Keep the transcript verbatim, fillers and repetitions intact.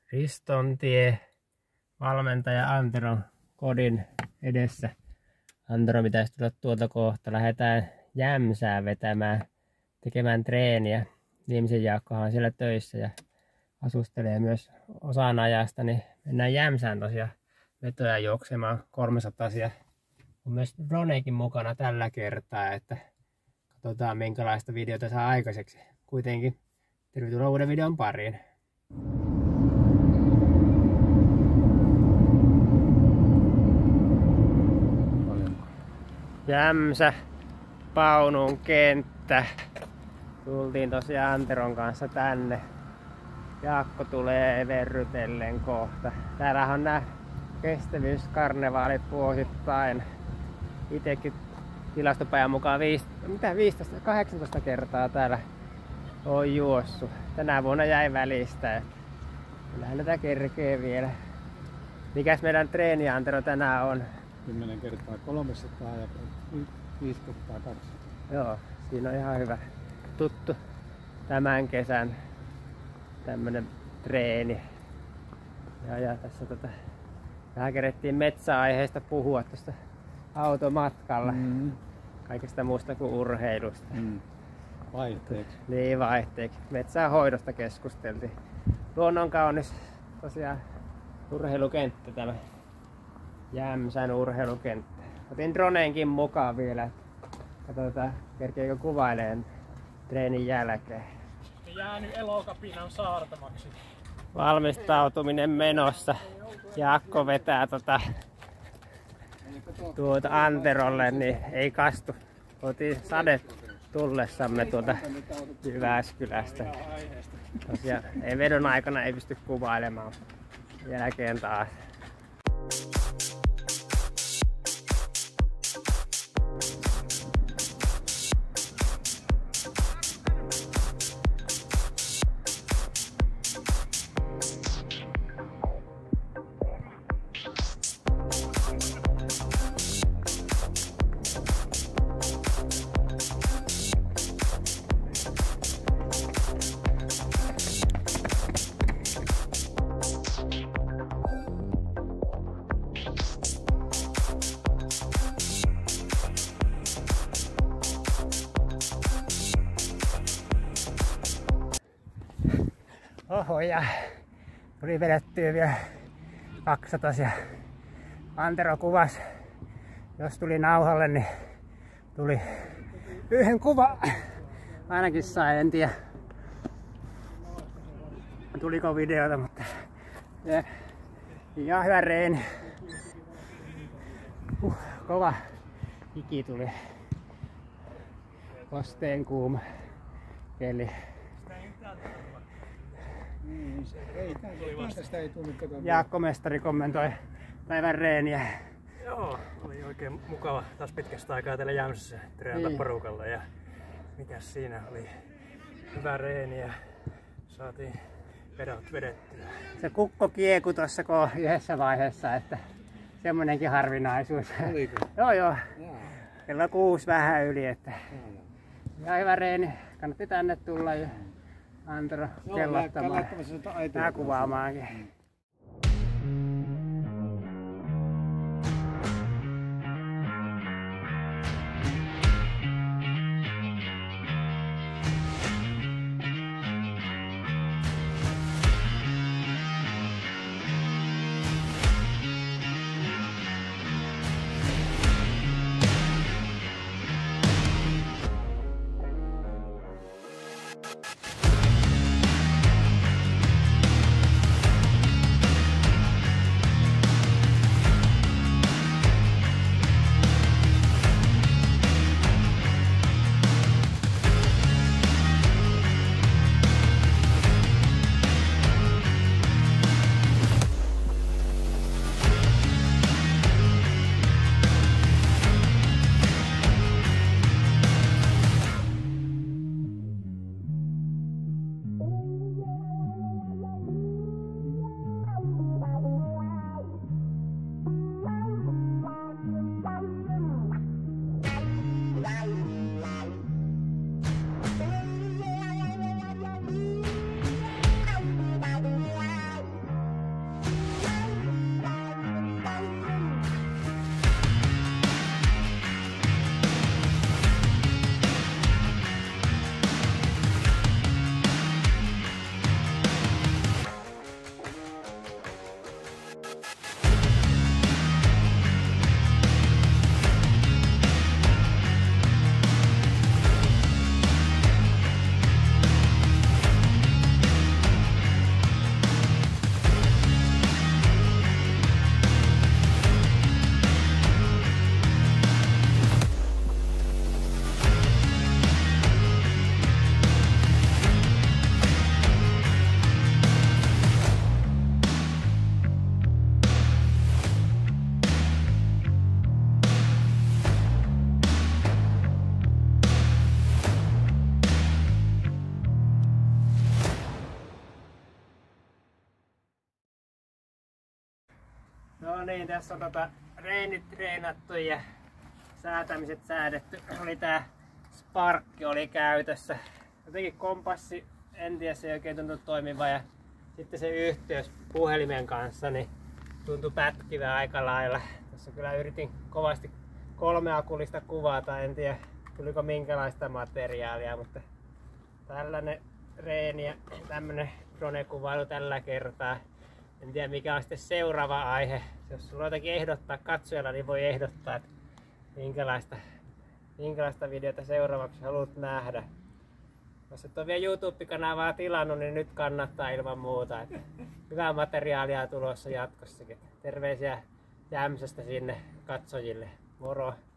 Ristontie valmentaja Anteron kodin edessä. Antero pitäisi tulla tuolta kohta. Lähdetään Jämsään vetämään, tekemään treeniä. Viimeisen Jaakkohan on siellä töissä ja asustelee myös osan ajasta. Niin mennään Jämsään tosiaan vetoja juoksemaan kolmesataa. On myös dronekin mukana tällä kertaa, että katsotaan minkälaista videota saa aikaiseksi. Kuitenkin tervetuloa uuden videon pariin. Jämsä, Paunun kenttä. Tultiin tosiaan Anteron kanssa tänne. Jaakko tulee verrytellen kohta. Täällä on nää kestävyyskarnevaalit vuosittain. Itekin tilastopäivän mukaan viisitoista, kahdeksantoista kertaa täällä on juossut. Tänä vuonna jäi välistä. Kyllähän tätä kerkee vielä. Mikäs meidän treeni Antero tänään on? kymmenen kertaa kolmesataa ja viisi kertaa kaksisataa. Joo, siinä on ihan hyvä. Tuttu tämän kesän tämmönen treeni. Ja, ja tässä tota, vähän kerettiin metsäaiheesta puhua tuosta automatkalla. Mm. Kaikesta muusta kuin urheilusta. Mm. Vaihteeksi. Niin, vaihteeksi. Metsänhoidosta keskusteltiin. Luonnon kaunis tosiaan urheilukenttä tämä. Jämsän urheilukenttä. Otin droneenkin mukaan vielä. Katsotaan, kerkeekö kuvaileen treenin jälkeen. Jäänyt elokapinan saartamaksi. Valmistautuminen menossa. Jaakko vetää tota, tuota Anterolle, niin ei kastu. Otin sade tullessamme tuolta Jyväskylästä. Tosiaan, ei vedon aikana ei pysty kuvailemaan. Jälkeen taas. Oho, ja tuli vedettyä vielä kaksisataa ja Antero kuvasi, jos tuli nauhalle, niin tuli yhden kuva. Ainakin sai, en tiedä tuliko videota, mutta ja, ihan hyvä reeni. Uh, kova hiki tuli. Kosteen kuuma keli. Niin, se ei, tästä ei tullut kato. Jaakko Mestari kommentoi päivän reeniä. Joo, oli oikein mukava taas pitkästä aikaa täällä Jämsässä treenata niin porukalla ja mikäs siinä oli hyvä reeni ja saatiin vedot vedettyä. Se kukko kieku tuossa yhdessä vaiheessa, että semmonenkin harvinaisuus. Oliko? Joo joo. Jaa. Kello kuusi vähän yli, että Jaa. ihan hyvä reeni. Kannatti tänne tulla ja Antero kellottamaan. Tää kuvaamaankin. No niin, tässä on tota reenit treenattu ja säätämiset säädetty. Oli tää sparkki oli käytössä. Jotenkin kompassi, en tiedä, se ei oikein tuntu toimiva ja sitten se yhteys puhelimen kanssa niin tuntui pätkivää aika lailla. Tässä kyllä yritin kovasti kolmeakulista kuvata, en tiedä tuliko minkälaista materiaalia, mutta tällainen reeni ja tämmönen drone-kuvailu tällä kertaa. En tiedä mikä on sitten seuraava aihe. Jos sulla on jotakin ehdottaa katsojalla, niin voi ehdottaa, että minkälaista, minkälaista videota seuraavaksi haluat nähdä. Jos et ole vielä YouTube-kanavaa tilannut, niin nyt kannattaa ilman muuta. Että hyvää materiaalia tulossa jatkossakin. Terveisiä Jämsästä sinne katsojille. Moro!